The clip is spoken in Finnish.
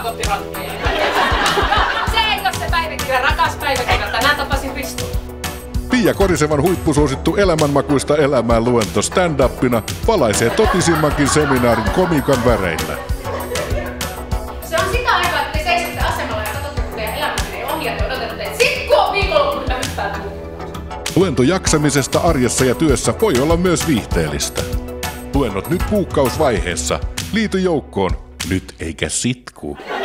autopirantteja. Se ei ole se päiväkirja, rakas päiväkirja. Tänään tapasin Ristoa. Pia Korisevan huippusuosittu elämänmakuista elämää luento stand-upina valaisee totisimmankin seminaarin komiikan väreillä. Se on sitä aikaa, että te seisotte asemalla ja katsotte, kun teidän elämä menee ohi ja te odotatte, että sit kun on viikonloppuun lämmittää tullut. Luento jaksamisesta arjessa ja työssä voi olla myös viihteellistä. Luennot nyt buukkausvaiheessa. Liity joukkoon nyt eikä sitku.